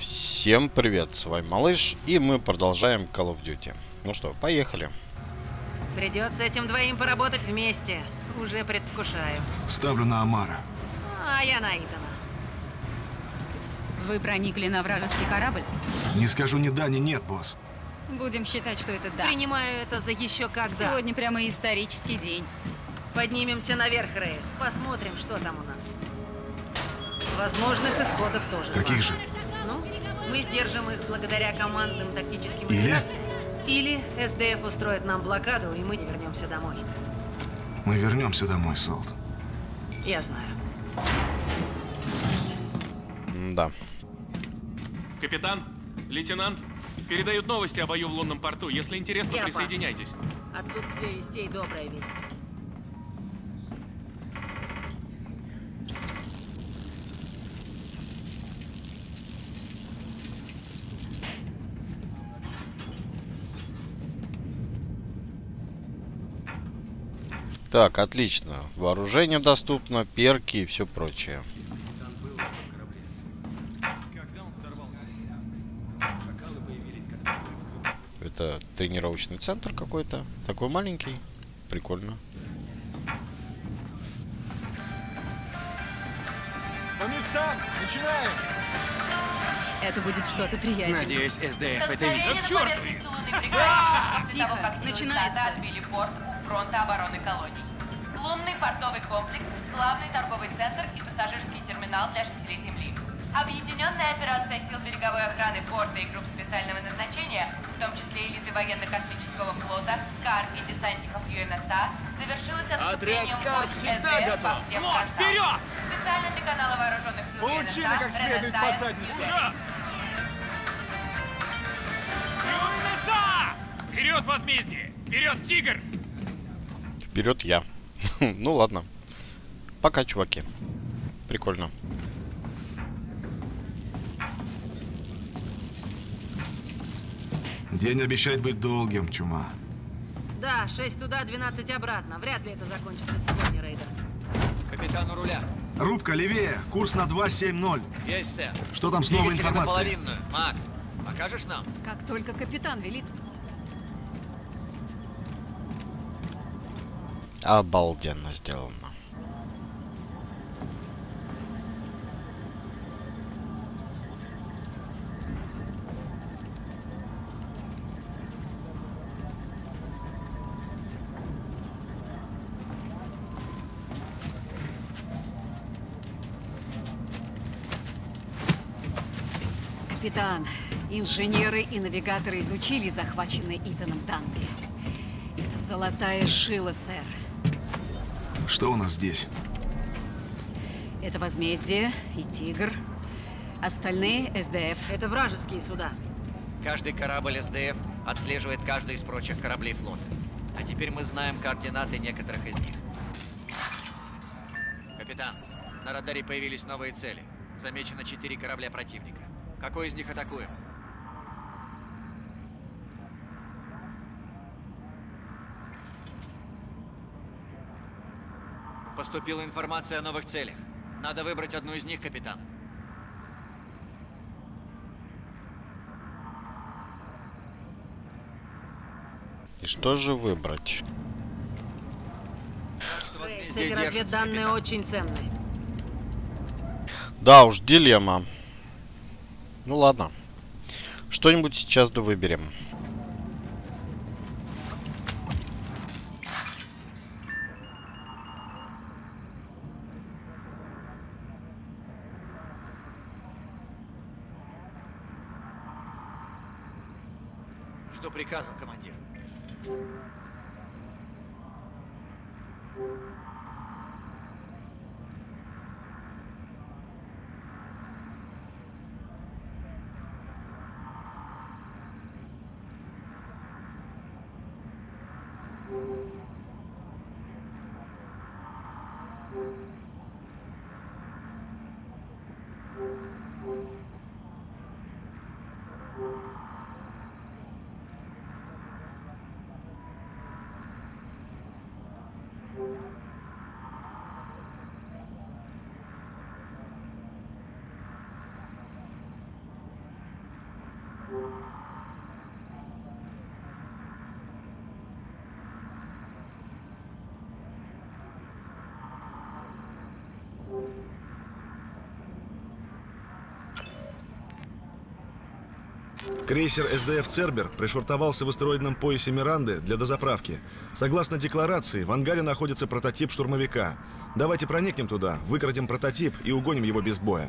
Всем привет, с вами Малыш, и мы продолжаем Call of Duty. Ну что, поехали. Придется этим двоим поработать вместе. Уже предвкушаю. Ставлю на Амара. А я на Итана. Вы проникли на вражеский корабль? Не скажу ни да, ни нет, босс. Будем считать, что это да. Принимаю это за еще когда. Сегодня прямо исторический день. Поднимемся наверх, Рейс. Посмотрим, что там у нас. Возможных исходов тоже. Каких же? Ну, мы сдержим их благодаря командным тактическим Или? операциям. Или СДФ устроит нам блокаду, и мы не вернемся домой. Мы вернемся домой, Солт. Я знаю. Да. Капитан, лейтенант, передают новости о бою в лунном порту. Если интересно, Я пас. присоединяйтесь. Отсутствие вестей — добрая весть. Так, отлично. Вооружение доступно, перки и все прочее. Это тренировочный центр какой-то. Такой маленький. Прикольно. По местам! Начинаем! Это будет что-то приятное. Надеюсь, СДФ это видит. Константин К черту! поверхностью Луны прекратилось после Тихо, того, как силы начинается. САДа отбили порт у фронта обороны колоний. Лунный портовый комплекс, главный торговый центр и пассажирский терминал для жителей Земли. Объединенная операция сил береговой охраны порта и групп специального назначения, в том числе элиты военно-космического флота, СКАР и десантников ЮНСА, завершилась отступлением «Скар» войск всегда СДФ по готов. всем Вот, фронтам. вперед! Специально для канала вооруженных сил Получили ЮНСА, как следует Red по Alliance, заднице. New ЮНСА! Вперед, возмездие! Вперед, тигр! Вперед я. Ну ладно. Пока, чуваки. Прикольно. День обещает быть долгим, чума. Да, 6 туда, 12 обратно. Вряд ли это закончится сегодня, Рейдер. Капитану руля. Рубка левее, курс на 270. Есть, сэр. Что там с новой Двигатели на информацией? половинную. Мак, покажешь нам? Как только капитан велит. Обалденно сделано. Капитан, инженеры и навигаторы изучили захваченный Итаном танки. Это золотая жила, сэр. Что у нас здесь? Это возмездие и тигр. Остальные СДФ. Это вражеские суда. Каждый корабль СДФ отслеживает каждый из прочих кораблей флота. А теперь мы знаем координаты некоторых из них. Капитан, на радаре появились новые цели. Замечено 4 корабля противника. Какой из них атакуем? Поступила информация о новых целях. Надо выбрать одну из них, капитан. И что же выбрать? Рейс, эти разведданные очень ценные. Да уж, дилемма. Ну ладно. Что-нибудь сейчас да выберем. Жду приказов, командир. Крейсер СДФ «Цербер» пришвартовался в астероидном поясе Миранды для дозаправки. Согласно декларации, в ангаре находится прототип штурмовика. Давайте проникнем туда, выкрадем прототип и угоним его без боя.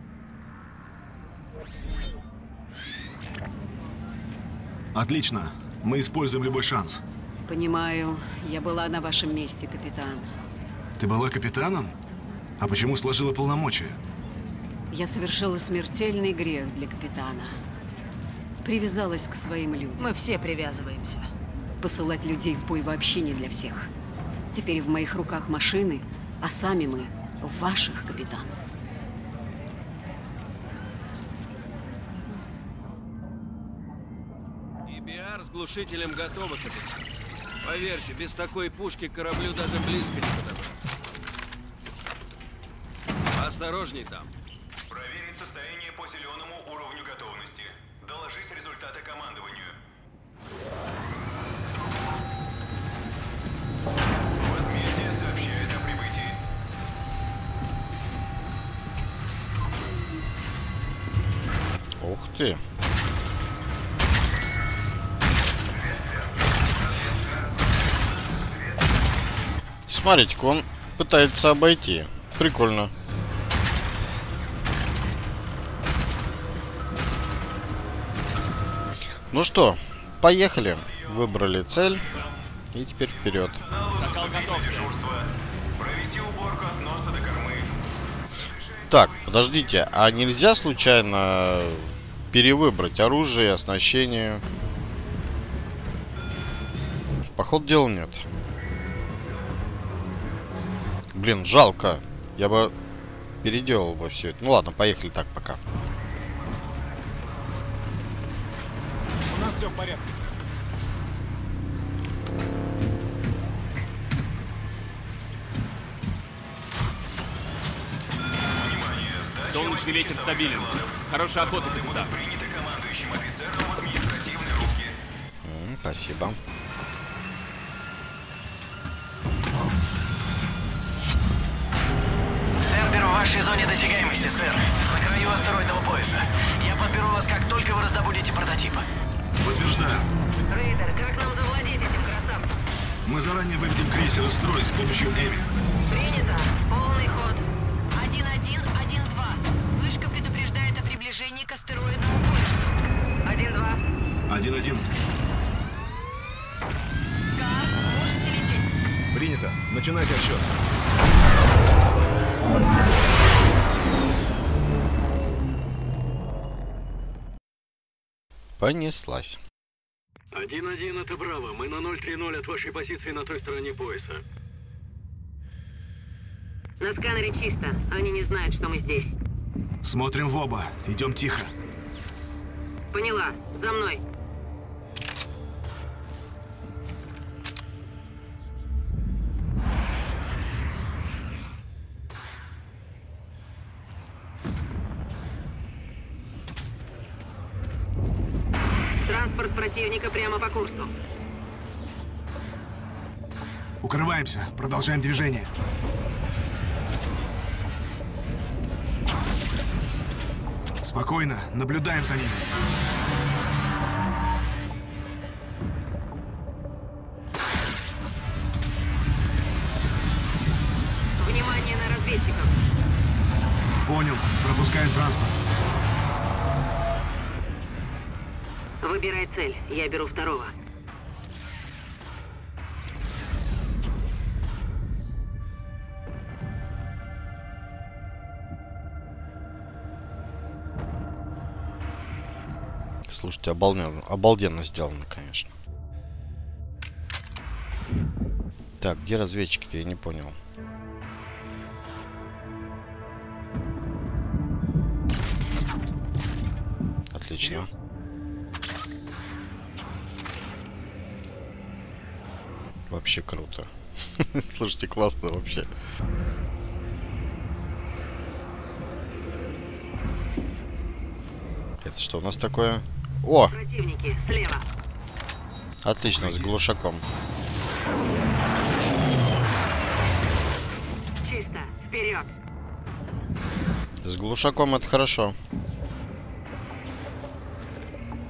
Отлично. Мы используем любой шанс. Понимаю. Я была на вашем месте, капитан. Ты была капитаном? А почему сложила полномочия? Я совершила смертельный грех для капитана. Привязалась к своим людям. Мы все привязываемся. Посылать людей в бой вообще не для всех. Теперь в моих руках машины, а сами мы в ваших, капитан. EBR с глушителем готова, капитан. Поверьте, без такой пушки к кораблю даже близко не подобраться. Осторожней там. Проверить состояние по зеленому уровню готовности. Доложить результаты командованию. Возмездие сообщает о прибытии. Ух ты. Смотрите-ка, он пытается обойти. Прикольно. Ну что, поехали. Выбрали цель. И теперь вперед. Провести уборку от носа до кормы. Так, подождите, а нельзя случайно перевыбрать оружие, оснащение? Походу дела нет. Блин, жалко. Я бы переделал бы все это. Ну ладно, поехали так пока. У нас все в порядке, сэр. Солнечный ветер стабилен. Хорошая охота, капитан. Принято командующим офицером в административные руки. Спасибо. Цербер в вашей зоне досягаемости, сэр. На краю астероидного пояса. Я подберу вас, как только вы раздобудете прототип. Подтверждаю. Рейдер, как нам завладеть этим красавцем? Мы заранее выведем крейсер из строя с помощью Эми. Принято. Полный ход. 1-1-1-2. Вышка предупреждает о приближении к астероидному поясу. 1-2. 1-1. Скар, можете лететь. Принято. Начинайте отсчет. Понеслась. 1-1, это Браво. Мы на 030 от вашей позиции на той стороне пояса. На сканере чисто. Они не знают, что мы здесь. Смотрим в оба. Идем тихо. Поняла. За мной. Транспорт противника прямо по курсу. Укрываемся. Продолжаем движение. Спокойно. Наблюдаем за ними. Внимание на разведчиков. Понял. Пропускаем транспорт. Выбирай цель. Я беру второго. Слушайте, обалденно сделано, конечно. Так, где разведчики-то? Я не понял. Отлично. Вообще круто. Слушайте, классно вообще. Это что у нас такое? О! Противники, слева. Отлично, с глушаком. Чисто. Вперед. С глушаком это хорошо.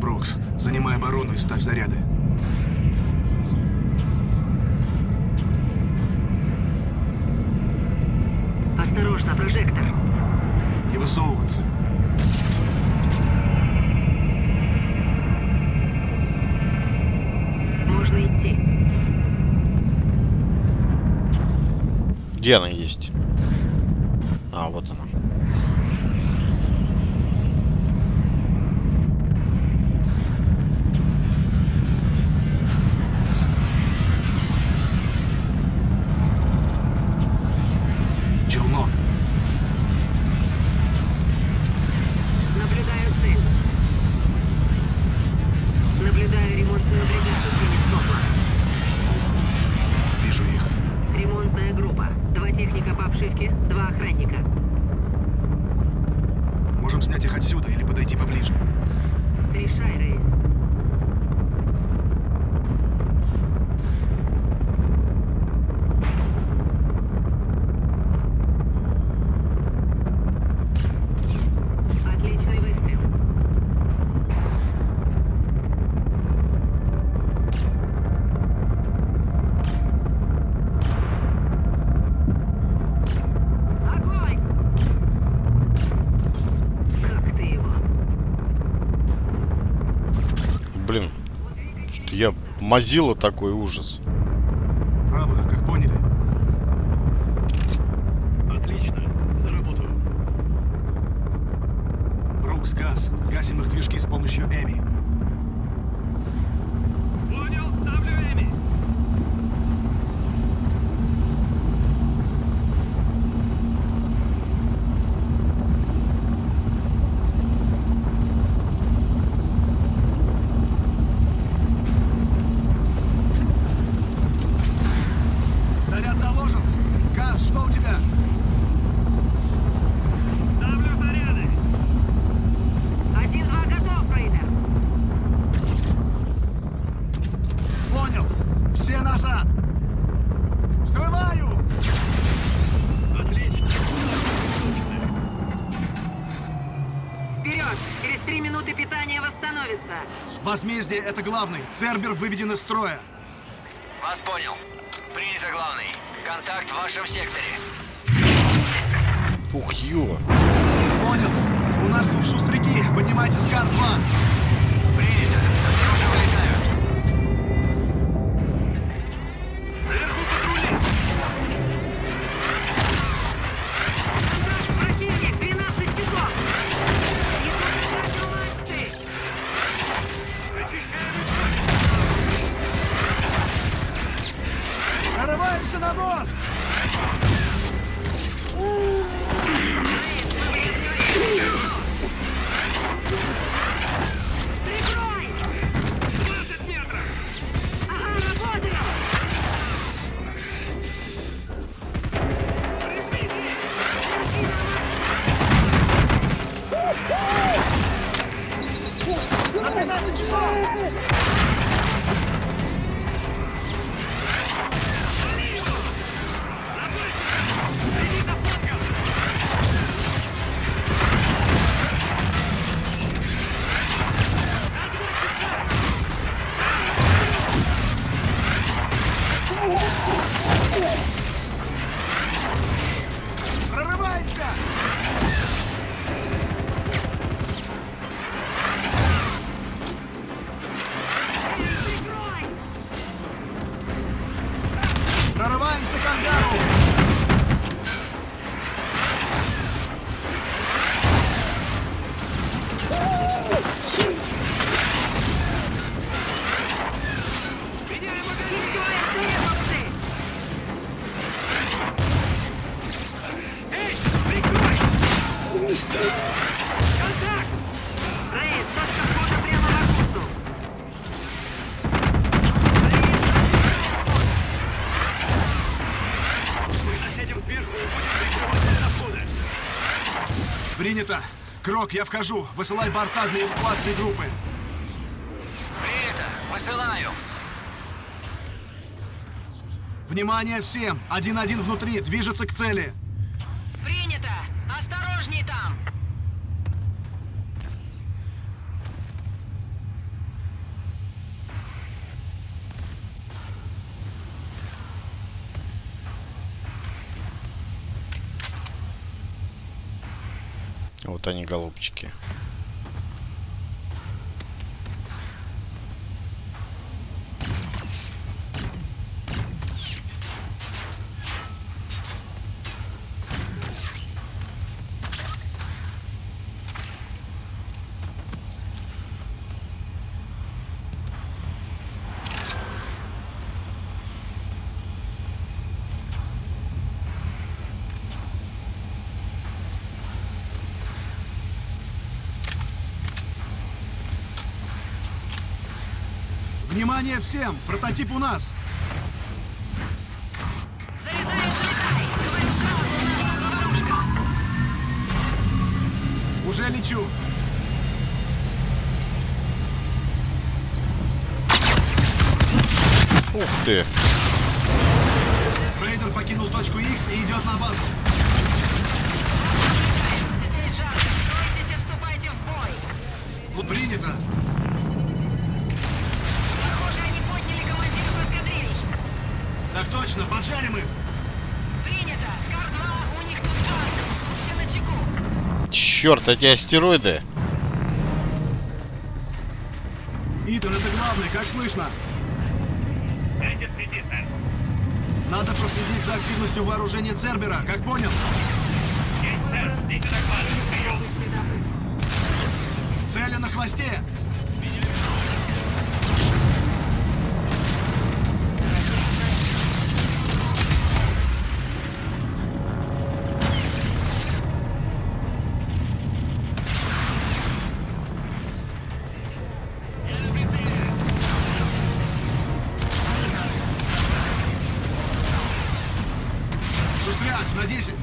Брукс. Занимай оборону и ставь заряды. Осторожно, прожектор. Не высовываться. Можно идти. Где она есть? А, вот она. Челнок. Наблюдаю цель. Наблюдаю ремонтную бригаду. Вижу их. Ремонтная группа. 2 техника по обшивке, 2 охранника. Можем снять их отсюда или подойти поближе. Решай, Рейс. Отличный выстрел. Огонь! Как ты его? Блин, что я мазила такой ужас. Право, как поняли. Отлично. За работу. Брукс, газ. Гасим их движки с помощью Эми. Понял, ставлю Эми. Заряд заложен. Газ, что у тебя? Ставлю заряды. 1-2 готов, Рейдер. Понял. Все назад. Взрываю. Отлично. Вперед! Через 3 минуты питание восстановится. Возмездие — это главный. Цербер выведен из строя. Вас понял. Принято, главный. Контакт в вашем секторе. Ух, ё. Понял. У нас тут шустряки. Поднимайте Скар-2. Принято. Они уже вылетают. Сверху патрули. Противник, 12 часов. Его утратил мачты. Прорываемся на нос. Прикрой! 20 метров. Ага, работаю! На 13 часов. Прорываемся. Прорываемся к ангару. Рейс, точка входа прямо в Акусу. Мы засядем сверху и будем прикрывать от входа. Принято. Крок, я вхожу. Высылай борта для эвакуации группы. Принято. Высылаю. Внимание всем! 1-1 внутри, движется к цели. Принято! Осторожней там! Вот они, голубчики. Внимание всем! Прототип у нас! Уже лечу! Ух ты! Рейдер покинул точку X и идет на базу. Здесь жар. Стройтесь и вступайте в бой. Принято. Похоже, они подняли командиров эскадрилий. Так точно, поджарим их. Принято. Скар-2, у них тут база. Будьте начеку. Черт, эти астероиды! Итан, это главное, как слышно? 5 из 5, сэр. Надо проследить за активностью вооружения Цербера, как понял? Есть, сэр. Дайте доклад. Прием. Цели на хвосте! Шустряк, на 10!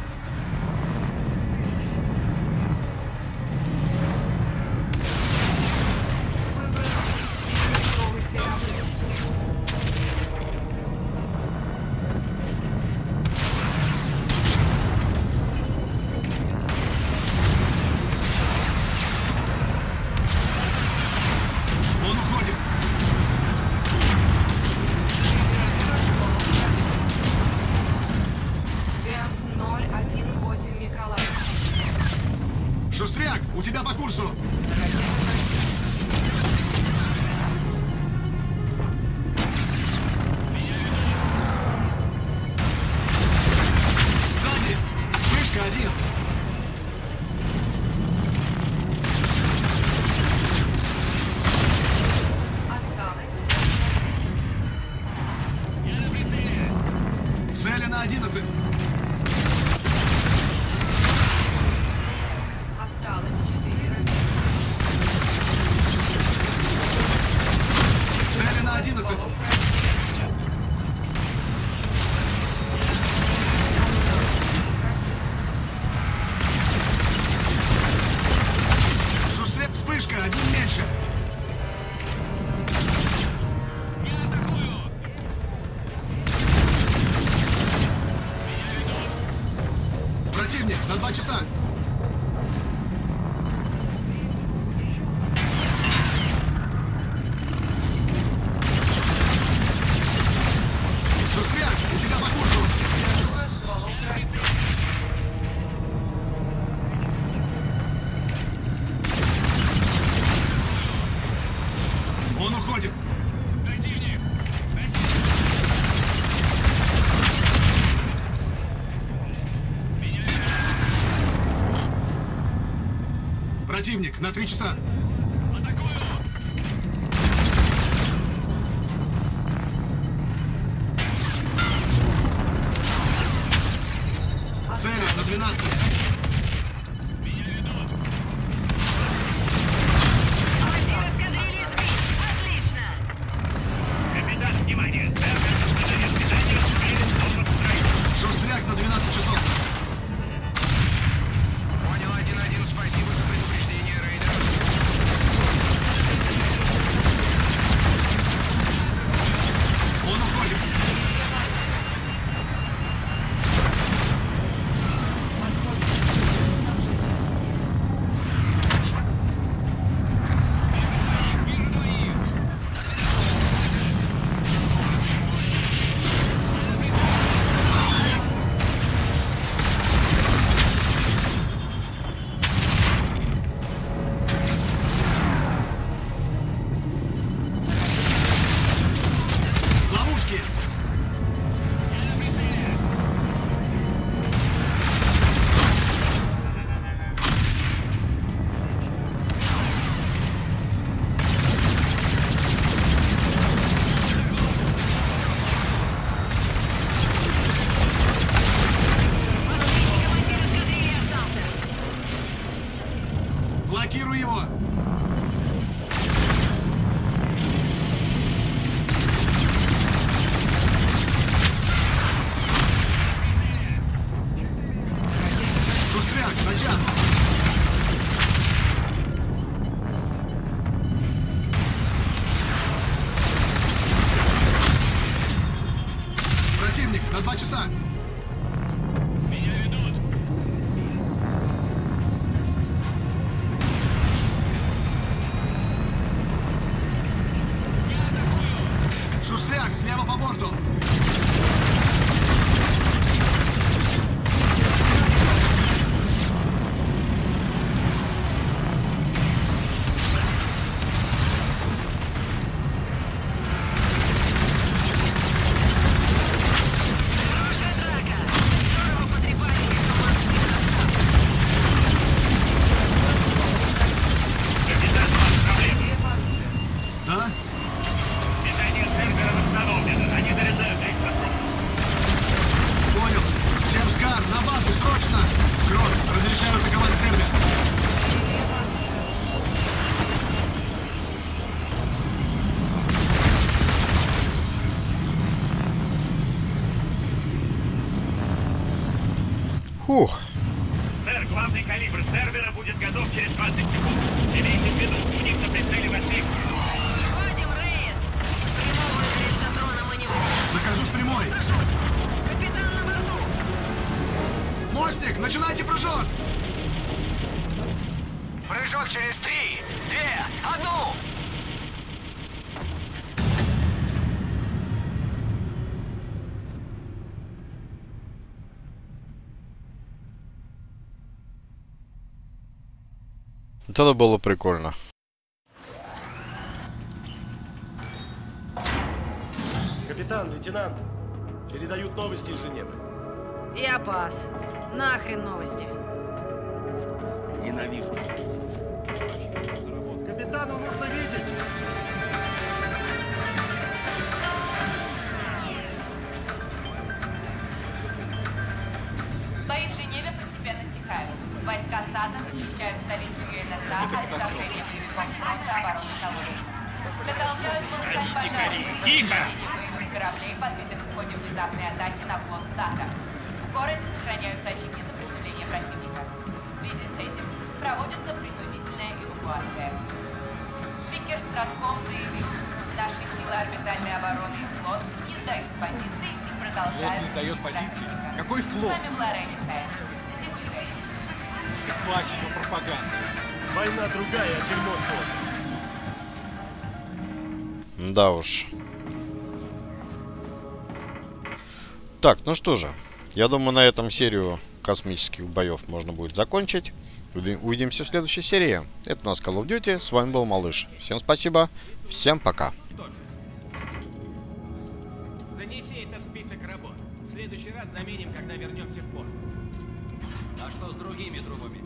Он уходит! Шустряк, у тебя по курсу! Сзади! Вспышка 1! Цели на 11! Цели на 11! Шустряк, вспышка, 1 меньше! Противник, на 2 часа! Шустряк, у тебя по курсу! Он уходит! Противник, на 3 часа! Цели на 12! Командир эскадрильи сбит. Отлично. Капитан, внимание. Цербер, подавил питание, уверен, он подстроен. Шустряк на 12 часов! Понял, 1-1, спасибо за предупреждение, Рейдер. Он уходит! Блокируй его! Шустряк, на час! Противник, на 2 часа! Меня ведут. Шустряк, слева по борту! Да? Движение Цербера восстановлено. Они дорезают их вокруг. Понял. Всем СКАР, на базу, срочно! Крот, разрешаю атаковать Цербер. Фух. Сэр, главный калибр Цербера будет готов через 20 секунд. Имейте в виду, у них на прицеле возник. Вадим, Рейс! Прямого рейсотрона мы не выведем. Захожу с прямой. Сажусь. Капитан на борту. Мостик, начинайте прыжок! Прыжок через 3, 2, 1! Вот это было прикольно. Капитан, лейтенант, передают новости из Женевы. Я пас. Нахрен новости. Ненавижу. Капитану нужно видеть. Бои в Женеве постепенно стихают. Войска САТа защищают столицу ЮНСА от вторжения боевиков фронта обороны колонии. Продолжают полыхать пожары боевых кораблей, подбитых в ходе внезапной атаки на флот САТа. В городе сохраняются очаги сопротивления противника. В связи с этим проводится принудительная эвакуация. Спикер Стратком заявил, наши силы орбитальной обороны и флот не сдают позиции и продолжают... Флот не сдает позиции? Какой С флот? вами была Рейли Сайен. Классика пропаганды. Война другая, а дерьмо тот. Да уж. Так, ну что же. Я думаю, на этом серию космических боев можно будет закончить. Увидимся в следующей серии. Это у нас Call of Duty. С вами был Малыш. Всем спасибо. Всем пока. Занеси этот список работ. В следующий раз заменим, когда вернемся в порт. А что с другими трубами?